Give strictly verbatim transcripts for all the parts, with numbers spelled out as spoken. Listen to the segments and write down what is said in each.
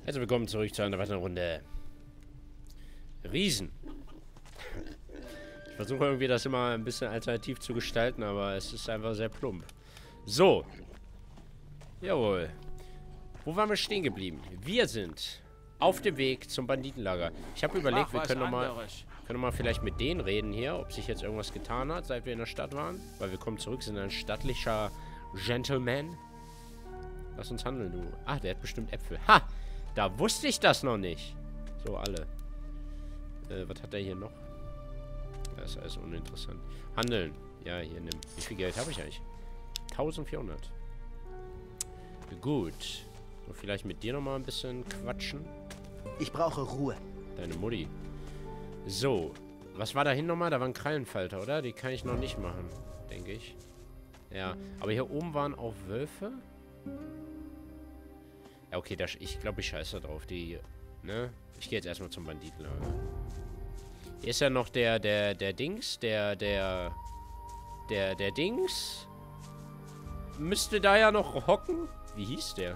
Herzlich willkommen zurück zu einer weiteren Runde Riesen. Ich versuche irgendwie das immer ein bisschen alternativ zu gestalten, aber es ist einfach sehr plump. So. Jawohl. Wo waren wir stehen geblieben? Wir sind auf dem Weg zum Banditenlager. Ich habe überlegt, Ach, wir können nochmal können noch mal vielleicht mit denen reden hier, ob sich jetzt irgendwas getan hat, seit wir in der Stadt waren. Weil wir kommen zurück, sind ein stattlicher Gentleman. Lass uns handeln, du. Ah, der hat bestimmt Äpfel. Ha! Da wusste ich das noch nicht. So, alle. Äh, was hat er hier noch? Das ist alles uninteressant. Handeln. Ja, hier nimm. Wie viel Geld habe ich eigentlich? eintausendvierhundert. Gut. Und vielleicht mit dir nochmal ein bisschen quatschen. Ich brauche Ruhe. Deine Mutti. So. Was war da hin nochmal? Da war ein Krallenfalter, oder? Die kann ich noch nicht machen. Denke ich. Ja. Aber hier oben waren auch Wölfe. Ja, okay, das, ich glaube, ich scheiße drauf. Die, ne? Ich gehe jetzt erstmal zum Banditenlager. Hier ist ja noch der, der, der Dings, der, der, der, der Dings. Müsste da ja noch hocken. Wie hieß der?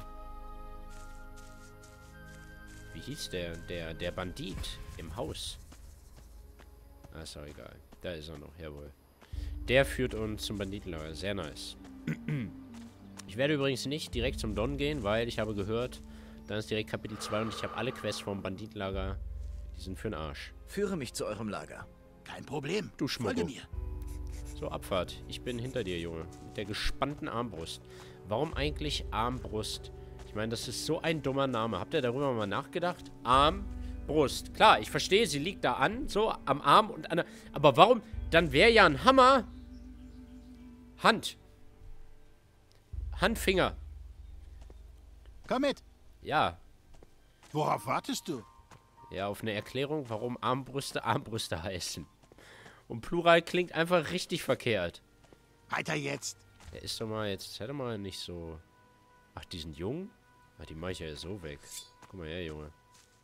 Wie hieß der? Der, der Bandit im Haus. Ah, ist auch egal. Da ist er noch, jawohl. Der führt uns zum Banditenlager. Sehr nice. Ich werde übrigens nicht direkt zum Don gehen, weil ich habe gehört, dann ist direkt Kapitel zwei und ich habe alle Quests vom Banditenlager. Die sind für den Arsch. Führe mich zu eurem Lager. Kein Problem. Du Schmucko. Folge mir. So, Abfahrt. Ich bin hinter dir, Junge. Mit der gespannten Armbrust. Warum eigentlich Armbrust? Ich meine, das ist so ein dummer Name. Habt ihr darüber mal nachgedacht? Armbrust. Klar, ich verstehe, sie liegt da an, so am Arm und an der... Aber warum? Dann wäre ja ein Hammer... Hand. Handfinger. Komm mit. Ja. Worauf wartest du? Ja, auf eine Erklärung, warum Armbrüste Armbrüste heißen. Und Plural klingt einfach richtig verkehrt. Weiter jetzt. Der ist doch mal jetzt, hätte mal nicht so... Ach, die sind jung? Ach, die mache ich ja so weg. Guck mal her, Junge.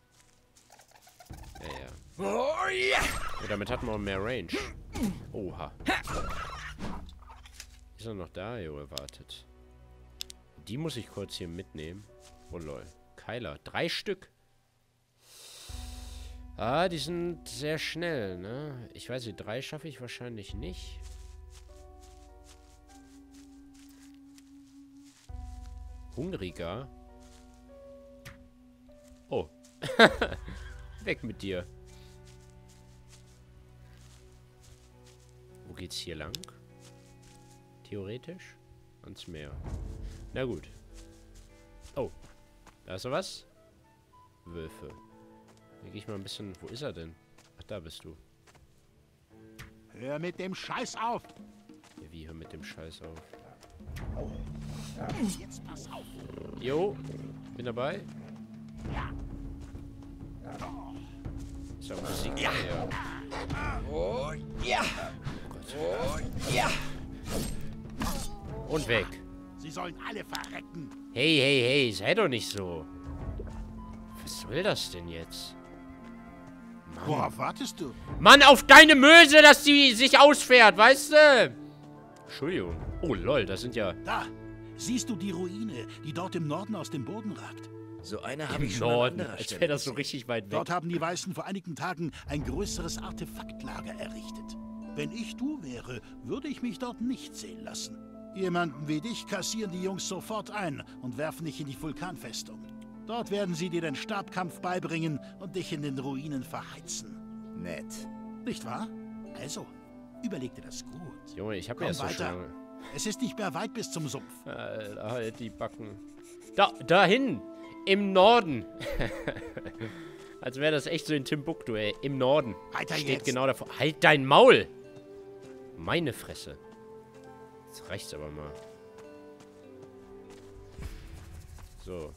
Ja, ja. Oh, yeah. Ja, damit hat man mehr Range. Oha. Ist er noch da, Junge? Wartet. Die muss ich kurz hier mitnehmen. Oh, lol. Keiler. Drei Stück. Ah, die sind sehr schnell, ne? Ich weiß nicht, drei schaffe ich wahrscheinlich nicht. Hungriger. Oh. Weg mit dir. Wo geht's hier lang? Theoretisch? Ans Meer. Na gut. Oh. Da ist noch was? Wölfe. Hier gehe ich mal ein bisschen... Wo ist er denn? Ach, da bist du. Hör mit dem Scheiß auf. Ja, wie, hör mit dem Scheiß auf. Jetzt pass auf. Jo. Bin dabei. Ja. Ist ja Musik. Ja. Ja. Oh, ja. Oh Gott. Oh, ja. Und weg. Sie sollen alle verrecken. Hey, hey, hey. Sei doch nicht so. Was soll das denn jetzt? Mann. Worauf wartest du? Mann, auf deine Möse, dass die sich ausfährt, weißt du? Entschuldigung. Oh, lol, das sind ja... Da. Siehst du die Ruine, die dort im Norden aus dem Boden ragt? So eine habe ich Im schon an Norden. anderer Als Stelle wäre das so gesehen. richtig weit weg. Dort haben die Weißen vor einigen Tagen ein größeres Artefaktlager errichtet. Wenn ich du wäre, würde ich mich dort nicht sehen lassen. Jemanden wie dich kassieren die Jungs sofort ein und werfen dich in die Vulkanfestung. Dort werden sie dir den Stabkampf beibringen und dich in den Ruinen verheizen. Nett. Nicht wahr? Also, überleg dir das gut. Junge, ich habe Komm mir erst so weiter. schon... Es ist nicht mehr weit bis zum Sumpf. Alter, halt die Backen. Da, dahin. Im Norden. Als wäre das echt so in Timbuktu, ey. Im Norden. Weiter Steht jetzt. genau davor. Halt dein Maul. Meine Fresse. Jetzt reicht's aber mal. So.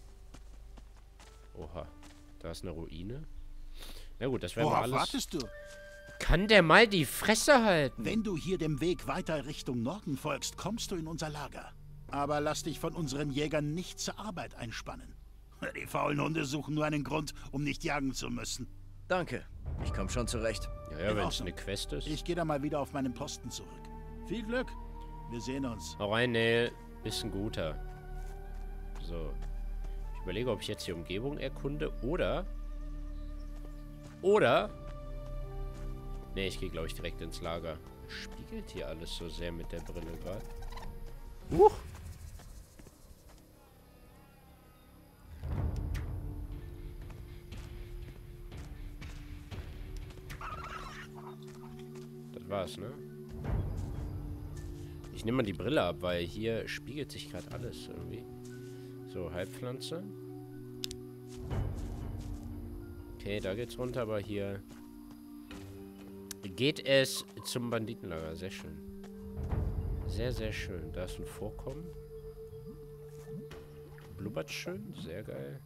Oha. Da ist eine Ruine. Na gut, das wäre mal Worauf alles... wartest du? Kann der mal die Fresse halten? Wenn du hier dem Weg weiter Richtung Norden folgst, kommst du in unser Lager. Aber lass dich von unseren Jägern nicht zur Arbeit einspannen. Die faulen Hunde suchen nur einen Grund, um nicht jagen zu müssen. Danke. Ich komme schon zurecht. Ja, ja, In wenn es Ordnung. eine Quest ist. Ich gehe dann mal wieder auf meinen Posten zurück. Viel Glück. Wir sehen uns. Hau rein, Neil. Ist ein guter. So. Ich überlege, ob ich jetzt die Umgebung erkunde oder... Oder... Ne, ich gehe, glaube ich, direkt ins Lager. Spiegelt hier alles so sehr mit der Brille gerade. Huch! Das war's, ne? Ich nehme mal die Brille ab, weil hier spiegelt sich gerade alles irgendwie. So, Heilpflanze. Okay, da geht's runter, aber hier geht es zum Banditenlager. Sehr schön. Sehr, sehr schön. Da ist ein Vorkommen. Blubbert schön. Sehr geil.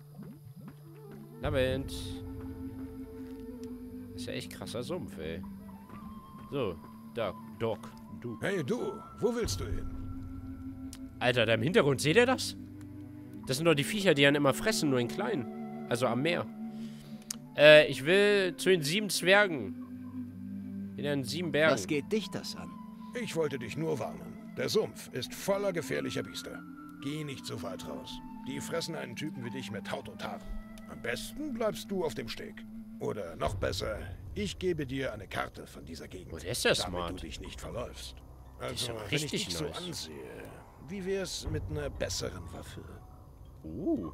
Abend. Ist ja echt krasser Sumpf, ey. So, Doc, Doc, du. Hey du, wo willst du hin? Alter, da im Hintergrund, seht ihr das? Das sind doch die Viecher, die einen immer fressen, nur in klein. Also am Meer. Äh, ich will zu den sieben Zwergen. In den sieben Bergen. Was geht dich das an? Ich wollte dich nur warnen. Der Sumpf ist voller gefährlicher Biester. Geh nicht so weit raus. Die fressen einen Typen wie dich mit Haut und Haaren. Am besten bleibst du auf dem Steg. Oder noch besser, ich gebe dir eine Karte von dieser Gegend. Oh, der ist ja damit smart. du dich nicht verläufst. ist Also, aber wenn ich richtig dich so nice. ansehe, wie wär's mit einer besseren Waffe? Uh.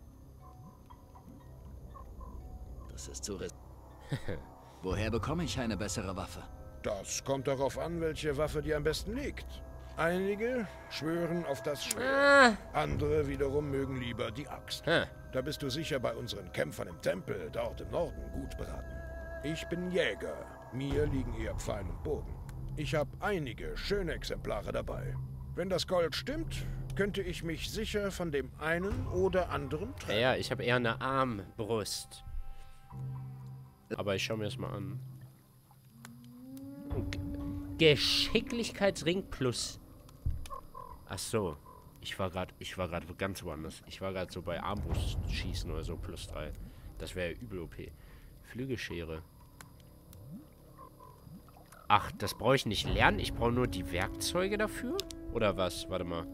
Das ist zu riskant. Woher bekomme ich eine bessere Waffe? Das kommt darauf an, welche Waffe dir am besten liegt. Einige schwören auf das Schwert. Ah. Andere wiederum mögen lieber die Axt. Hä. Da bist du sicher bei unseren Kämpfern im Tempel, dort im Norden, gut beraten. Ich bin Jäger. Mir liegen eher Pfeil und Bogen. Ich habe einige schöne Exemplare dabei. Wenn das Gold stimmt, könnte ich mich sicher von dem einen oder anderen Ja, trennen. ja, ich habe eher eine Armbrust. Aber ich schaue mir das mal an. G Geschicklichkeitsring plus. Ach so. Ich war gerade, ich war gerade ganz woanders. Ich war gerade so bei Armbrustschießen oder so plus drei. Das wäre übel O P. Flügelschere. Ach, das brauche ich nicht lernen. Ich brauche nur die Werkzeuge dafür? Oder was? Warte mal.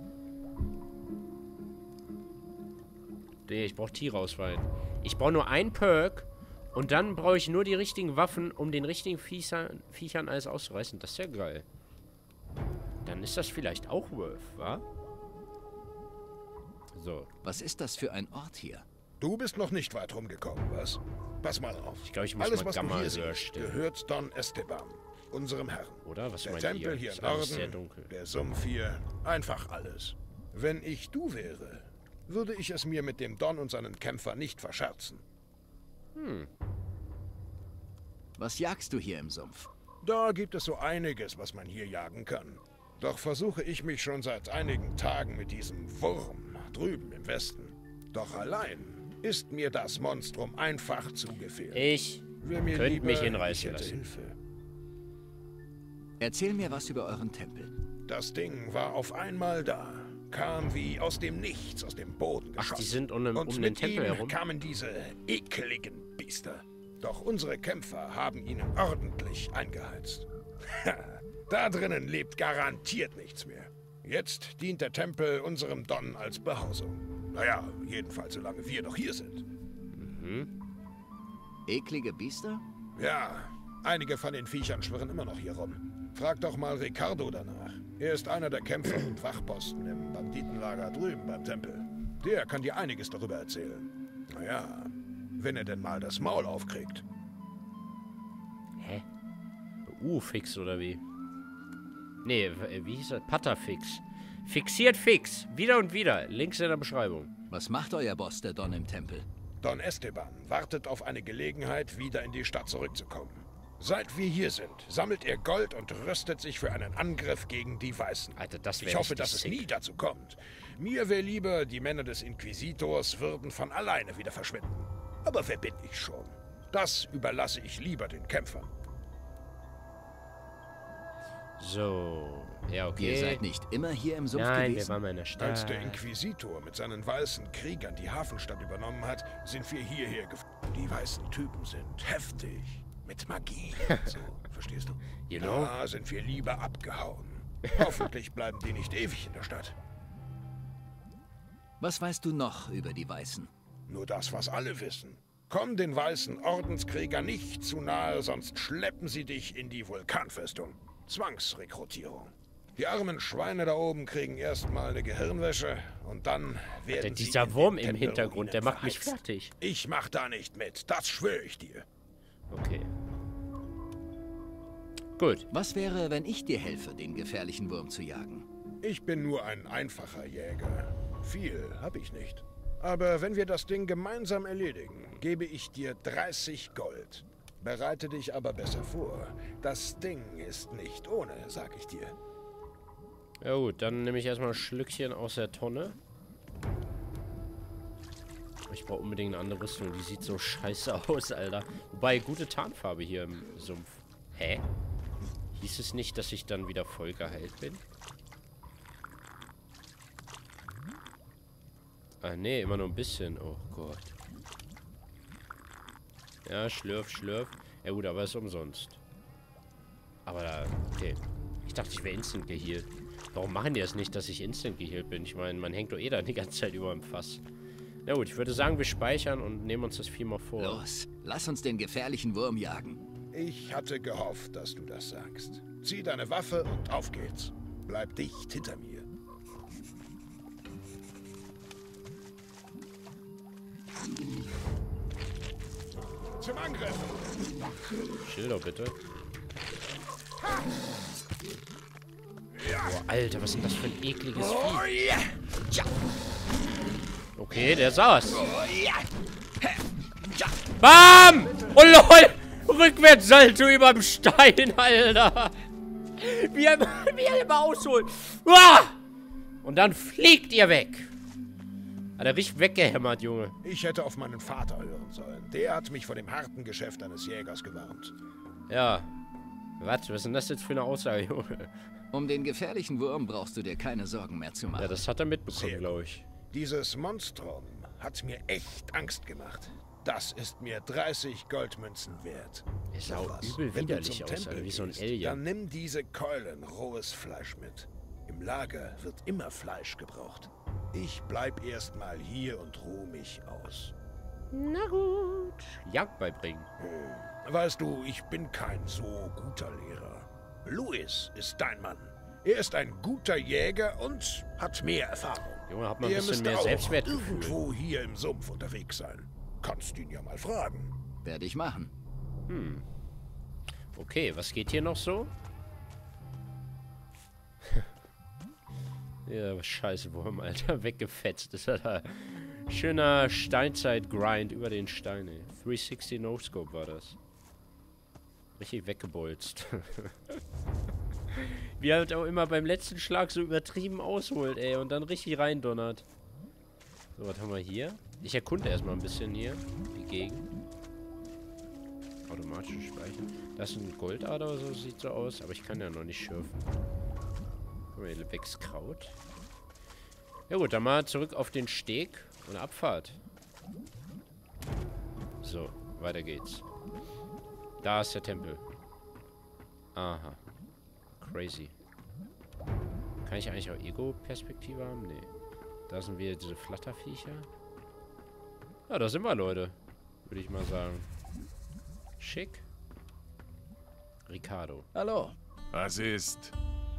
Nee, ich brauche Tiere ausweihen. Ich brauche nur ein Perk. Und dann brauche ich nur die richtigen Waffen, um den richtigen Viechern, Viechern alles auszureißen. Das ist ja geil. Dann ist das vielleicht auch worth, wa? So. Was ist das für ein Ort hier? Du bist noch nicht weit rumgekommen, was? Pass mal auf. Ich glaube, ich muss Alles, mal was du Gamma hier höher siehst, stellen. gehört Don Esteban, unserem Herrn. Oder? Was Der meint Tempel ihr? hier Ist im alles sehr Norden, dunkel. der Sumpf hier, einfach alles. Wenn ich du wäre, würde ich es mir mit dem Don und seinen Kämpfern nicht verscherzen. Hm. Was jagst du hier im Sumpf? Da gibt es so einiges, was man hier jagen kann. Doch versuche ich mich schon seit einigen Tagen mit diesem Wurm drüben im Westen. Doch allein ist mir das Monstrum einfach zu gefährlich. Ich Wär mir könnte lieber, mich ich hinreißen hätte lassen. Hilfe. Erzähl mir was über euren Tempel. Das Ding war auf einmal da, kam wie aus dem Nichts, aus dem Boden Ach, geschossen. die sind um, Und um den mit Tempel ihm herum. kamen diese ekligen Biester. Doch unsere Kämpfer haben ihnen ordentlich eingeheizt. Da drinnen lebt garantiert nichts mehr. Jetzt dient der Tempel unserem Don als Behausung. Naja, jedenfalls solange wir noch hier sind. Mhm. Eklige Biester? Ja, einige von den Viechern schwirren immer noch hier rum. Frag doch mal Ricardo danach. Er ist einer der Kämpfer und Wachposten im Banditenlager drüben beim Tempel. Der kann dir einiges darüber erzählen. Naja, wenn er denn mal das Maul aufkriegt. Hä? U-Fix oder wie? Nee, w- wie hieß das? Patterfix. Fixiert fix. Wieder und wieder. Links in der Beschreibung. Was macht euer Boss, der Don im Tempel? Don Esteban wartet auf eine Gelegenheit, wieder in die Stadt zurückzukommen. Seit wir hier sind, sammelt er Gold und rüstet sich für einen Angriff gegen die Weißen. Alter, das wäre Ich hoffe, richtig dass es sick. nie dazu kommt. Mir wäre lieber, die Männer des Inquisitors würden von alleine wieder verschwinden. Aber wer bin ich schon? Das überlasse ich lieber den Kämpfern. So. Ja, okay. Ihr seid nicht immer hier im Sumpf Nein, wir gewesen? waren mal in der Stadt. Als der Inquisitor mit seinen weißen Kriegern die Hafenstadt übernommen hat, sind wir hierher geflogen. Die weißen Typen sind heftig. Mit Magie und so. Verstehst du? You know? Da sind wir lieber abgehauen. Hoffentlich bleiben die nicht ewig in der Stadt. Was weißt du noch über die Weißen? Nur das, was alle wissen. Komm den weißen Ordenskrieger nicht zu nahe, sonst schleppen sie dich in die Vulkanfestung. Zwangsrekrutierung. Die armen Schweine da oben kriegen erstmal eine Gehirnwäsche und dann werden Denn sie dieser in Wurm den im Hintergrund, der macht mich verheizt. fertig. Ich mach da nicht mit, das schwöre ich dir. Okay. Gut. Was wäre, wenn ich dir helfe, den gefährlichen Wurm zu jagen? Ich bin nur ein einfacher Jäger. Viel habe ich nicht. Aber wenn wir das Ding gemeinsam erledigen, gebe ich dir dreißig Gold. Bereite dich aber besser vor. Das Ding ist nicht ohne, sag ich dir. Ja gut, dann nehme ich erstmal ein Schlückchen aus der Tonne. Ich brauche unbedingt eine andere Rüstung. Die sieht so scheiße aus, Alter. Wobei, gute Tarnfarbe hier im Sumpf. Hä? Hieß es nicht, dass ich dann wieder voll geheilt bin? Ah, nee, immer nur ein bisschen. Oh Gott. Ja, schlürf, schlürf. Ja gut, aber ist umsonst. Aber da, okay. Ich dachte, ich wäre instant geheilt. Warum machen die das nicht, dass ich instant geheilt bin? Ich meine, man hängt doch eh da die ganze Zeit über dem Fass. Na gut, ich würde sagen, wir speichern und nehmen uns das Vieh mal vor. Los, lass uns den gefährlichen Wurm jagen. Ich hatte gehofft, dass du das sagst. Zieh deine Waffe und auf geht's. Bleib dicht hinter mir. Zum Angriff! Chill doch bitte. Boah, Alter, was ist denn das für ein ekliges Vieh? Okay, der saß. Bam! Oh lol! Rückwärtssalto überm Stein, Alter! Wie er, wie er immer ausholt. Uah! Und dann fliegt ihr weg. Hat er richtig weggehämmert, Junge. Ich hätte auf meinen Vater hören sollen. Der hat mich vor dem harten Geschäft eines Jägers gewarnt. Ja. Was? Was ist denn das jetzt für eine Aussage, Junge? Um den gefährlichen Wurm brauchst du dir keine Sorgen mehr zu machen. Ja, das hat er mitbekommen, Sehr glaube ich. Dieses Monstrum hat mir echt Angst gemacht. Das ist mir dreißig Goldmünzen wert. Er sah Noch auch was. übel Wenn du widerlich zum aus, Tempel Alter, wie so ein gehst, Alien. Dann nimm diese Keulen rohes Fleisch mit. Im Lager wird immer Fleisch gebraucht. Ich bleib erstmal hier und ruh mich aus. Na gut. Jagd beibringen. Hm. Weißt du, ich bin kein so guter Lehrer. Louis ist dein Mann. Er ist ein guter Jäger und hat mehr Erfahrung. Junge, hat man ein Er bisschen müsste mehr auch Selbstwertgefühl. irgendwo hier im Sumpf unterwegs sein. Kannst ihn ja mal fragen. Werde ich machen. Hm. Okay, was geht hier noch so? Ja, scheiße, Wurm, Alter. Weggefetzt ist er da. Schöner Steinzeit-Grind über den Stein, ey. dreihundertsechzig No-Scope war das. Richtig weggebolzt. Wie er halt auch immer beim letzten Schlag so übertrieben ausholt, ey. Und dann richtig reindonnert. So, was haben wir hier? Ich erkunde erstmal ein bisschen hier die Gegend. Automatische Speichern. Das ist ein Goldader oder so, sieht so aus. Aber ich kann ja noch nicht schürfen. Guck mal, hier wächst Kraut. Ja gut, dann mal zurück auf den Steg und Abfahrt. So, weiter geht's. Da ist der Tempel. Aha. Crazy. Kann ich eigentlich auch Ego-Perspektive haben? Nee. Da sind wir diese Flatterviecher. Ja, da sind wir, Leute. Würde ich mal sagen. Schick. Ricardo. Hallo. Was ist?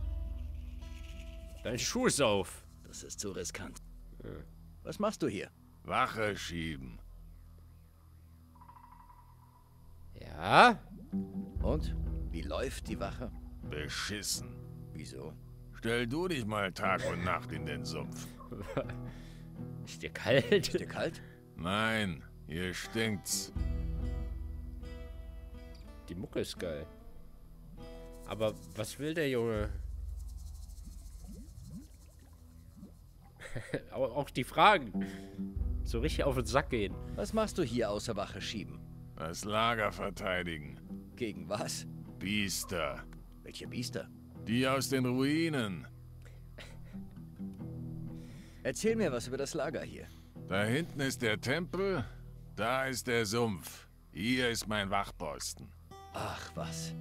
Dein Schuh ist auf. Das ist zu riskant. Ja. Was machst du hier? Wache schieben. Ja? Und? Wie läuft die Wache? Beschissen. Wieso? Stell du dich mal Tag und Nacht in den Sumpf. Ist dir kalt? Ist dir kalt? Nein, hier stinkt's. Die Mucke ist geil. Aber was will der Junge? auch, auch die Fragen. So richtig auf den Sack gehen. Was machst du hier außer Wache schieben? Das Lager verteidigen. Gegen was? Biester. Welche Biester? Die aus den Ruinen. Erzähl mir was über das Lager hier. Da hinten ist der Tempel, da ist der Sumpf. Hier ist mein Wachposten. Ach, was?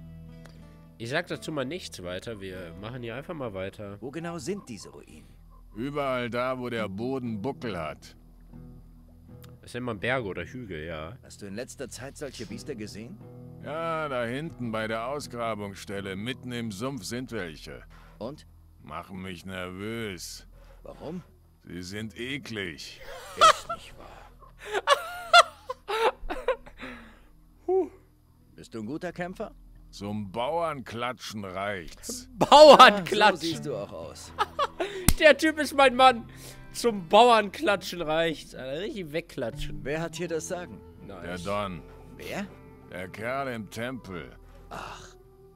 Ich sag dazu mal nichts weiter. Wir machen hier einfach mal weiter. Wo genau sind diese Ruinen? Überall da, wo der Boden Buckel hat. Das sind immer Berge oder Hügel, ja. Hast du in letzter Zeit solche Biester gesehen? Ja, da hinten bei der Ausgrabungsstelle, mitten im Sumpf sind welche. Und? Machen mich nervös. Warum? Sie sind eklig. Ist nicht wahr. Bist du ein guter Kämpfer? Zum Bauernklatschen reicht's. Bauernklatschen! So siehst du auch aus. Der Typ ist mein Mann. Zum Bauernklatschen reicht's. Alter, richtig wegklatschen. Wer hat hier das Sagen? Nice. Der Don. Wer? Der Kerl im Tempel. Ach,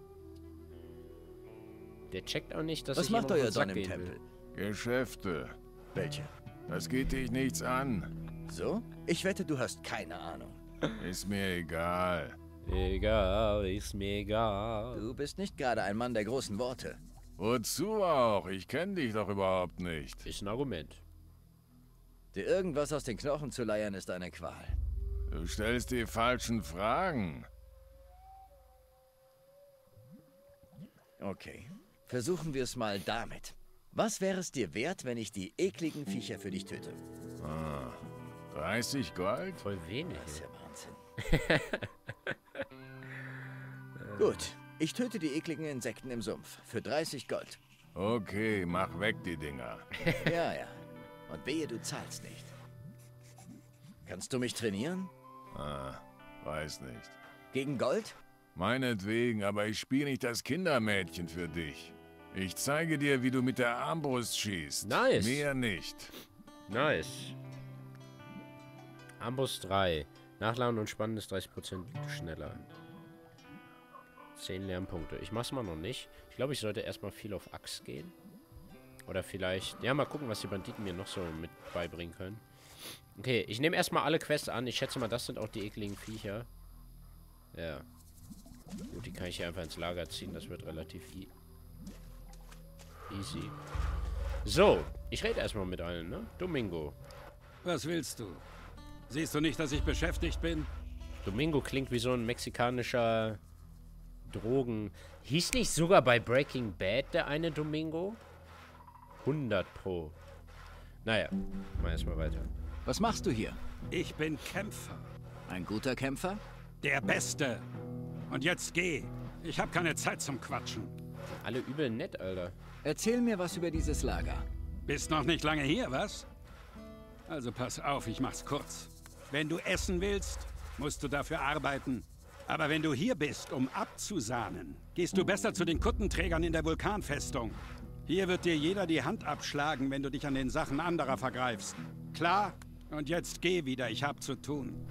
Der checkt auch nicht, dass was ich macht ihm auf den euer Sack Don im gehen Tempel? will. Geschäfte. Welche? Das geht dich nichts an. So? Ich wette, du hast keine Ahnung. Ist mir egal. Egal, ist mir egal. Du bist nicht gerade ein Mann der großen Worte. Wozu auch? Ich kenne dich doch überhaupt nicht. Ist ein Argument. Dir irgendwas aus den Knochen zu leiern, ist eine Qual. Du stellst die falschen Fragen. Okay, versuchen wir es mal damit. Was wäre es dir wert, wenn ich die ekligen Viecher für dich töte? Ah, dreißig Gold? Voll wenig. Das ist ja Wahnsinn. Gut, ich töte die ekligen Insekten im Sumpf für dreißig Gold. Okay, mach weg die Dinger. Ja, ja. Und wehe, du zahlst nicht. Kannst du mich trainieren? Ah, weiß nicht. Gegen Gold? Meinetwegen, aber ich spiele nicht das Kindermädchen für dich. Ich zeige dir, wie du mit der Armbrust schießt. Nice. Mehr nicht. Nice. Amboss drei. Nachladen und Spannen ist dreißig Prozent schneller. zehn Lernpunkte. Ich mach's mal noch nicht. Ich glaube, ich sollte erstmal viel auf Axt gehen. Oder vielleicht... Ja, mal gucken, was die Banditen mir noch so mit beibringen können. Okay, ich nehme erstmal alle Quests an. Ich schätze mal, das sind auch die ekligen Viecher. Ja. Gut, die kann ich hier einfach ins Lager ziehen. Das wird relativ e easy. So, ich rede erstmal mit allen, ne? Domingo. Was willst du? Siehst du nicht, dass ich beschäftigt bin? Domingo klingt wie so ein mexikanischer Drogen... Hieß nicht sogar bei Breaking Bad der eine Domingo? hundert pro. Naja, mal erstmal weiter. Was machst du hier? Ich bin Kämpfer. Ein guter Kämpfer? Der Beste. Und jetzt geh. Ich habe keine Zeit zum Quatschen. Alle übel nett, Alter. Erzähl mir was über dieses Lager. Bist noch nicht lange hier, was? Also pass auf, ich mach's kurz. Wenn du essen willst, musst du dafür arbeiten. Aber wenn du hier bist, um abzusahnen, gehst du besser zu den Kuttenträgern in der Vulkanfestung. Hier wird dir jeder die Hand abschlagen, wenn du dich an den Sachen anderer vergreifst. Klar? Und jetzt geh wieder, ich hab zu tun.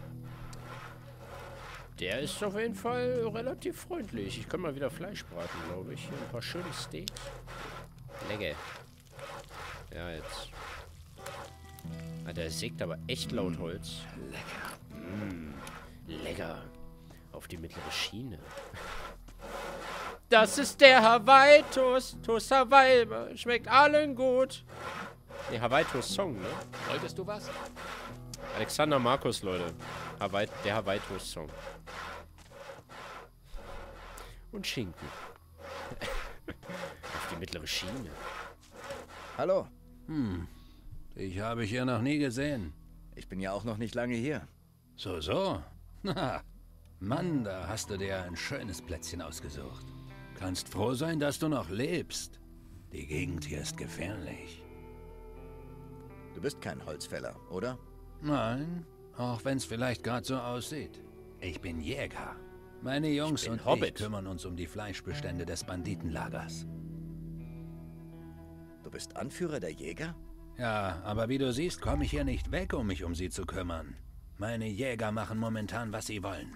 Der ist auf jeden Fall relativ freundlich. Ich kann mal wieder Fleisch braten, glaube ich. Hier ein paar schöne Steaks. Lecker. Ja, jetzt. Ah, der sägt aber echt laut Holz. Lecker. Mm, lecker. Auf die mittlere Schiene. Das ist der Hawaii-Toast. Toast Hawaii. Schmeckt allen gut. Ne, Hawaii-Toast-Song, ne? Wolltest du was? Alexander Markus, Leute. Hawaii, der Hawaii-Toast-Song. Und Schinken. Auf die mittlere Schiene. Hallo, Hm, dich habe ich hier noch nie gesehen. ich bin ja auch noch nicht lange hier. So, so. Na, Mann, da hast du dir ein schönes Plätzchen ausgesucht. Kannst froh sein, dass du noch lebst. Die Gegend hier ist gefährlich. Du bist kein Holzfäller, oder? Nein, auch wenn es vielleicht gerade so aussieht. Ich bin Jäger. Meine Jungs bin und Hobbit. ich kümmern uns um die Fleischbestände des Banditenlagers. Du bist Anführer der Jäger? Ja, aber wie du siehst, komme ich hier nicht weg, um mich um sie zu kümmern. Meine Jäger machen momentan, was sie wollen.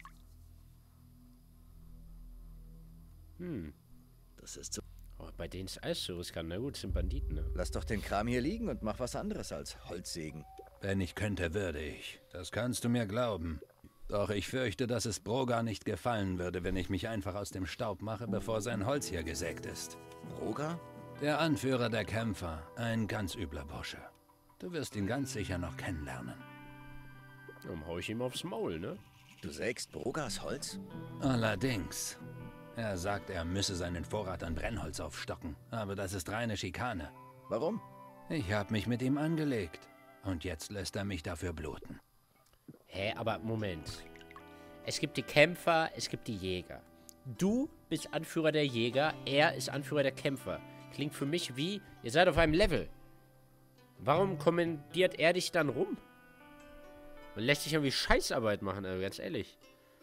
Hm. Das ist so. Oh, bei denen ist alles so riskant. Na gut, sind Banditen, ne? Lass doch den Kram hier liegen und mach was anderes als Holzsägen. Wenn ich könnte, würde ich. Das kannst du mir glauben. Doch ich fürchte, dass es Brogar nicht gefallen würde, wenn ich mich einfach aus dem Staub mache, bevor sein Holz hier gesägt ist. Roger? Der Anführer der Kämpfer, ein ganz übler Bursche. Du wirst ihn ganz sicher noch kennenlernen. Dann hau ich ihm aufs Maul, ne? Du sägst Brogars Holz? Allerdings. Er sagt, er müsse seinen Vorrat an Brennholz aufstocken. Aber das ist reine Schikane. Warum? Ich habe mich mit ihm angelegt. Und jetzt lässt er mich dafür bluten. Hä, aber Moment. Es gibt die Kämpfer, es gibt die Jäger. Du bist Anführer der Jäger, er ist Anführer der Kämpfer. Klingt für mich wie, ihr seid auf einem Level. Warum kommandiert er dich dann rum? Man lässt sich irgendwie Scheißarbeit machen, also ganz ehrlich.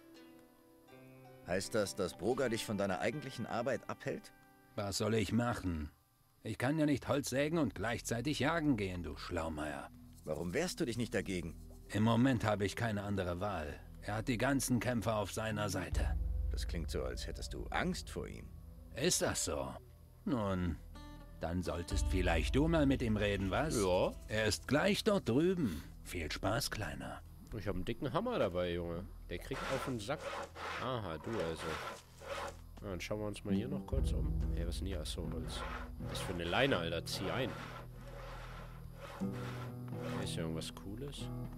Heißt das, dass Broga dich von deiner eigentlichen Arbeit abhält? Was soll ich machen? Ich kann ja nicht Holz sägen und gleichzeitig jagen gehen, du Schlaumeier. Warum wehrst du dich nicht dagegen? Im Moment habe ich keine andere Wahl. Er hat die ganzen Kämpfer auf seiner Seite. Das klingt so, als hättest du Angst vor ihm. Ist das so? Nun, dann solltest vielleicht du mal mit ihm reden, was? Ja. Er ist gleich dort drüben. Viel Spaß, Kleiner. Ich habe einen dicken Hammer dabei, Junge. Der kriegt auf den Sack. Aha, du also. Na, dann schauen wir uns mal hier noch kurz um. Hey, was ist denn hier? Achso, Holz. Was für eine Leine, Alter. Zieh ein. Okay, ist ja irgendwas Cooles.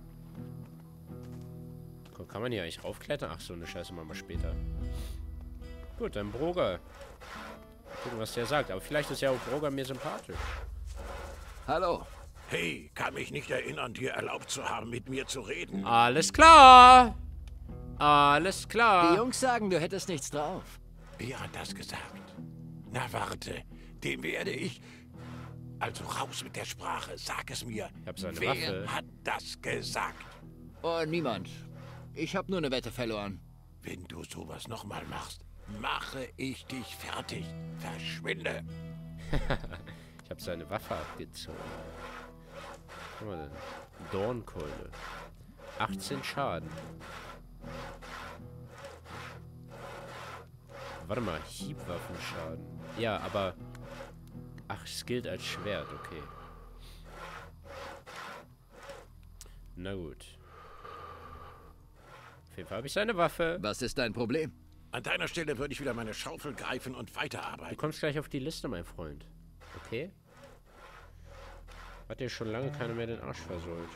Guck, kann man hier eigentlich raufklettern? Ach so, eine Scheiße machen wir später. Gut, dann Broga. Gucken, was der sagt. Aber vielleicht ist ja auch Broga mir sympathisch. Hallo. Hey, kann mich nicht erinnern, dir erlaubt zu haben, mit mir zu reden. Alles klar. Alles Die klar. Jungs sagen, du hättest nichts drauf. Wer hat das gesagt? Na warte, dem werde ich... Also raus mit der Sprache, sag es mir. Ich hab seine Wer Waffe. hat das gesagt? Oh, niemand. Ich habe nur eine Wette verloren. Wenn du sowas nochmal machst, mache ich dich fertig. Verschwinde. Ich habe seine Waffe abgezogen. Guck mal denn. Dornkeule. achtzehn Schaden. Warte mal, Hiebwaffenschaden. Ja, aber... Ach, es gilt als Schwert, okay. Na gut. Auf jeden Fall habe ich seine Waffe. Was ist dein Problem? An deiner Stelle würde ich wieder meine Schaufel greifen und Du weiterarbeiten. kommst gleich auf die Liste, mein Freund. Okay? Hat dir schon lange keiner mehr den Arsch versohlt.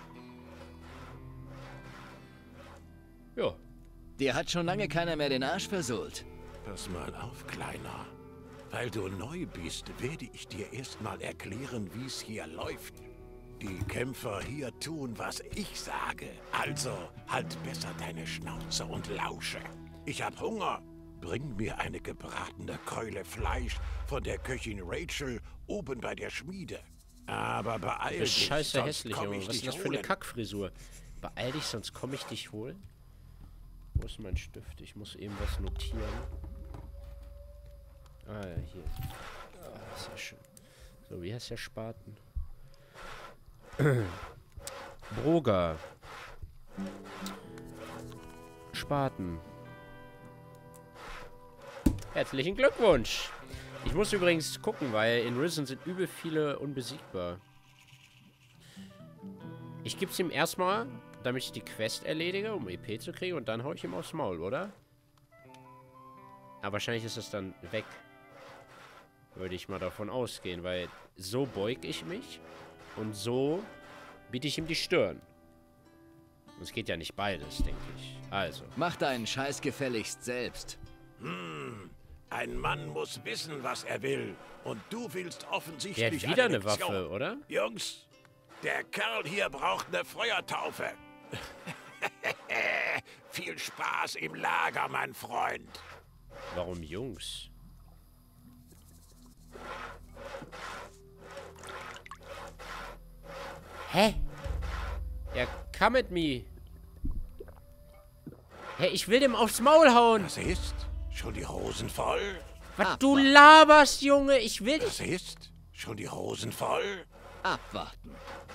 Ja. Dir hat schon lange keiner mehr den Arsch versohlt. Pass mal auf, Kleiner. Weil du neu bist, werde ich dir erstmal erklären, wie es hier läuft. Die Kämpfer hier tun, was ich sage. Also, halt besser deine Schnauze und lausche. Ich hab Hunger. Bring mir eine gebratene Keule Fleisch von der Köchin Rachel oben bei der Schmiede. Aber beeil Du bist dich, scheiße sonst hässlich, komm Junge. ich Was ist dich das für eine holen. Kackfrisur? Beeil dich, sonst komme ich dich holen. Wo ist mein Stift? Ich muss eben was notieren. Ah ja, hier. Ah, sehr schön. So, wie heißt der Spaten? Broga. Spaten. Herzlichen Glückwunsch. Ich muss übrigens gucken, weil in Risen sind übel viele unbesiegbar. Ich gebe es ihm erstmal, damit ich die Quest erledige, um E P zu kriegen, und dann hau ich ihm aufs Maul, oder? Aber wahrscheinlich ist es dann weg. Würde ich mal davon ausgehen, weil so beug ich mich und so biete ich ihm die Stirn. Und es geht ja nicht beides, denke ich. Also. Mach deinen Scheiß gefälligst selbst. Hm, ein Mann muss wissen, was er will. Und du willst Der offensichtlich hat wieder eine Lektion. Waffe, oder? Jungs, der Kerl hier braucht eine Feuertaufe. Viel Spaß im Lager, mein Freund. Warum Jungs? Hä? Ja, come at me. Hä, ich will dem aufs Maul hauen. Das ist schon die Hosen voll. Was du laberst, Junge? Ich will dich... Das ist schon die Hosen voll. Abwarten.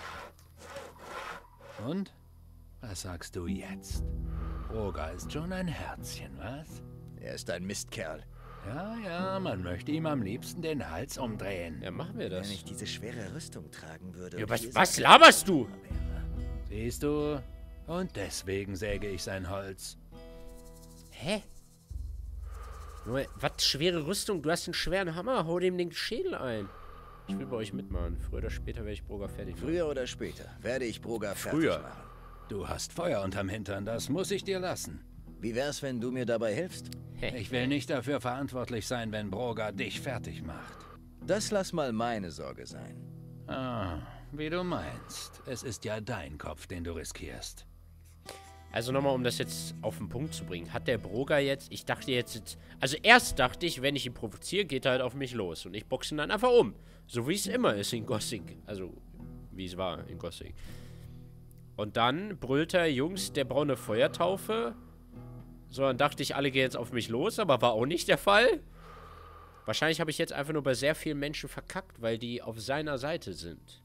Und? Was sagst du jetzt? Broga ist schon ein Herzchen, was? Er ist ein Mistkerl. Ja, ja, man möchte ihm am liebsten den Hals umdrehen. Ja, machen wir das. Wenn ich diese schwere Rüstung tragen würde... Ja, und was, hier was so- laberst du? Siehst du? Und deswegen säge ich sein Holz. Hä? Junge, was, schwere Rüstung? Du hast einen schweren Hammer. Hau dem den Schädel ein. Ich will bei euch mitmachen. Früher oder später werde ich Broga fertig machen. Früher oder später werde ich Broga fertig Früher. machen. Du hast Feuer unterm Hintern, das muss ich dir lassen. Wie wär's, wenn du mir dabei hilfst? Ich will nicht dafür verantwortlich sein, wenn Broga dich fertig macht. Das lass mal meine Sorge sein. Ah, wie du meinst. Es ist ja dein Kopf, den du riskierst. Also nochmal, um das jetzt auf den Punkt zu bringen. Hat der Broger jetzt, ich dachte jetzt, jetzt also erst dachte ich, wenn ich ihn provoziere, geht er halt auf mich los. Und ich boxe ihn dann einfach um. So wie es immer ist in Gothic. Also, wie es war in Gothic. Und dann brüllt er, Jungs, der braucht eine Feuertaufe. So, dann dachte ich, alle gehen jetzt auf mich los, aber war auch nicht der Fall. Wahrscheinlich habe ich jetzt einfach nur bei sehr vielen Menschen verkackt, weil die auf seiner Seite sind.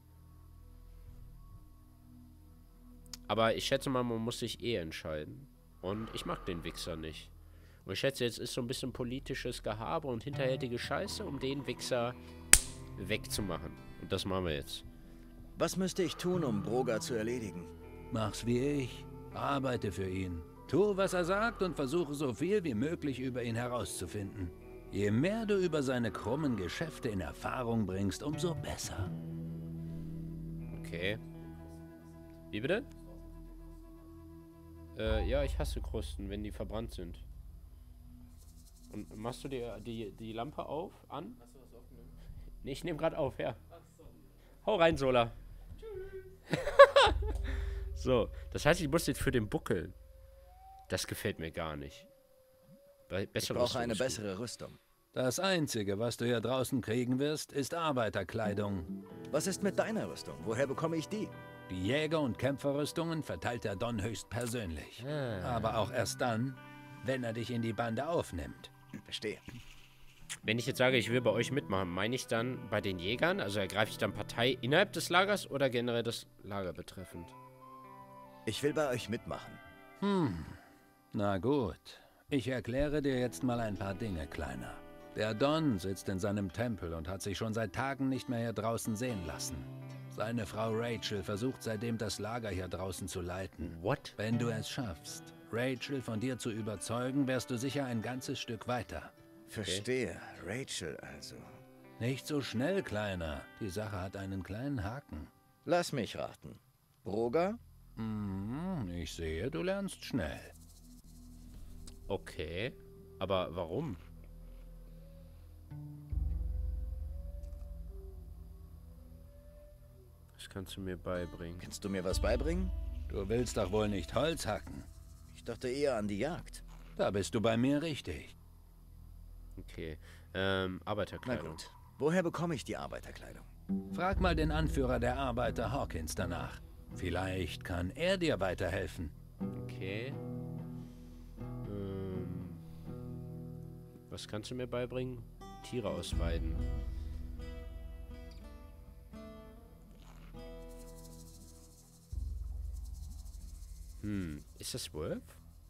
Aber ich schätze mal, man muss sich eh entscheiden. Und ich mag den Wichser nicht. Und ich schätze, jetzt ist so ein bisschen politisches Gehabe und hinterhältige Scheiße, um den Wichser wegzumachen. Und das machen wir jetzt. Was müsste ich tun, um Broger zu erledigen? Mach's wie ich. Arbeite für ihn. Tu, was er sagt und versuche so viel wie möglich über ihn herauszufinden. Je mehr du über seine krummen Geschäfte in Erfahrung bringst, umso besser. Okay. Wie bitte? Äh, ja, ich hasse Krusten, wenn die verbrannt sind. Und machst du die, die, die Lampe auf, an? Hast du was aufgenommen? Nee, ich nehme gerade auf, ja. Ach, sorry. Hau rein, Sola. Tschüss. So, das heißt, ich muss jetzt für den buckeln. Das gefällt mir gar nicht. Be ich brauche eine bessere Rüstung. Das Einzige, was du hier draußen kriegen wirst, ist Arbeiterkleidung. Was ist mit deiner Rüstung? Woher bekomme ich die? Die Jäger- und Kämpferrüstungen verteilt der Don höchstpersönlich. Ah. Aber auch erst dann, wenn er dich in die Bande aufnimmt. Verstehe. Wenn ich jetzt sage, ich will bei euch mitmachen, meine ich dann bei den Jägern? Also ergreife ich dann Partei innerhalb des Lagers oder generell das Lager betreffend? Ich will bei euch mitmachen. Hm, na gut. Ich erkläre dir jetzt mal ein paar Dinge, Kleiner. Der Don sitzt in seinem Tempel und hat sich schon seit Tagen nicht mehr hier draußen sehen lassen. Seine Frau Rachel versucht seitdem, das Lager hier draußen zu leiten. What? Wenn du es schaffst, Rachel von dir zu überzeugen, wärst du sicher ein ganzes Stück weiter. Verstehe. Rachel also. Nicht so schnell, Kleiner. Die Sache hat einen kleinen Haken. Lass mich raten. Broger? Mhm, ich sehe, du lernst schnell. Okay. Aber warum? Das kannst du mir beibringen. Kannst du mir was beibringen? Du willst doch wohl nicht Holz hacken. Ich dachte eher an die Jagd. Da bist du bei mir richtig. Okay. Ähm, Arbeiterkleidung. Na gut. Woher bekomme ich die Arbeiterkleidung? Frag mal den Anführer der Arbeiter Hawkins danach. Vielleicht kann er dir weiterhelfen. Okay. Ähm, was kannst du mir beibringen? Tiere ausweiden. Hm, ist das Wolf?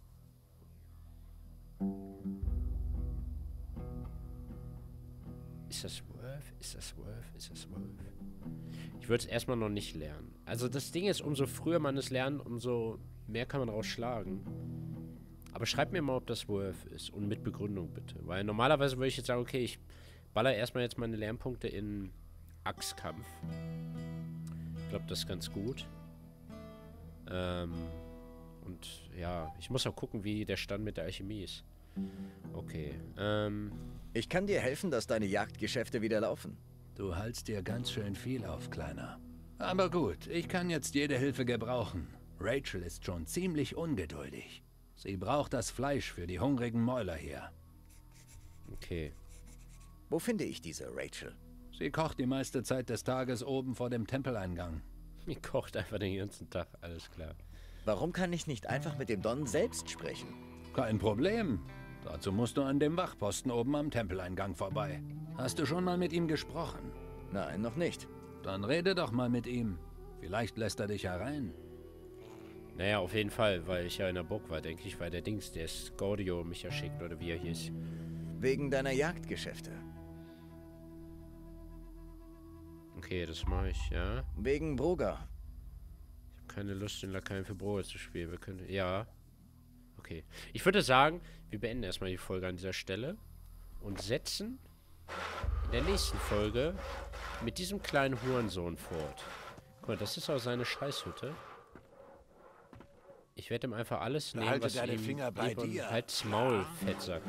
Ist das Wolf? Ist das Wolf? Ist das Wolf? Ich würde es erstmal noch nicht lernen. Also das Ding ist, umso früher man es lernt, umso mehr kann man rausschlagen. Aber schreibt mir mal, ob das Wolf ist. Und mit Begründung bitte. Weil normalerweise würde ich jetzt sagen, okay, ich baller erstmal jetzt meine Lernpunkte in Axtkampf. Ich glaube, das ist ganz gut. Ähm... Und ja, ich muss auch gucken, wie der Stand mit der Alchemie ist. Okay, ähm... Ich kann dir helfen, dass deine Jagdgeschäfte wieder laufen. Du haltst dir ganz schön viel auf, Kleiner. Aber gut, ich kann jetzt jede Hilfe gebrauchen. Rachel ist schon ziemlich ungeduldig. Sie braucht das Fleisch für die hungrigen Mäuler hier. Okay. Wo finde ich diese Rachel? Sie kocht die meiste Zeit des Tages oben vor dem Tempeleingang. Die kocht einfach den ganzen Tag, alles klar. Warum kann ich nicht einfach mit dem Don selbst sprechen? Kein Problem. Dazu musst du an dem Wachposten oben am Tempeleingang vorbei. Hast du schon mal mit ihm gesprochen? Nein, noch nicht. Dann rede doch mal mit ihm. Vielleicht lässt er dich herein. Naja, auf jeden Fall, weil ich ja in der Burg war, denke ich, weil der Dings, der Scordio mich ja schickt, oder wie er hieß. Wegen deiner Jagdgeschäfte. Okay, das mache ich, ja. Wegen Broger. Ich habe keine Lust, den Lakaien für Broger zu spielen. Wir können, ja. Okay. Ich würde sagen, wir beenden erstmal die Folge an dieser Stelle und setzen in der nächsten Folge mit diesem kleinen Hurensohn fort. Guck mal, das ist auch seine Scheißhütte. Ich werde ihm einfach alles nehmen, Behalte was deine ihm Finger bei lieb und dir. halt's Maul, Fettsack.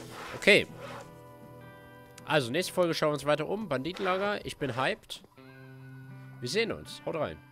Okay. Also, nächste Folge schauen wir uns weiter um. Banditenlager, ich bin hyped. Wir sehen uns. Haut rein.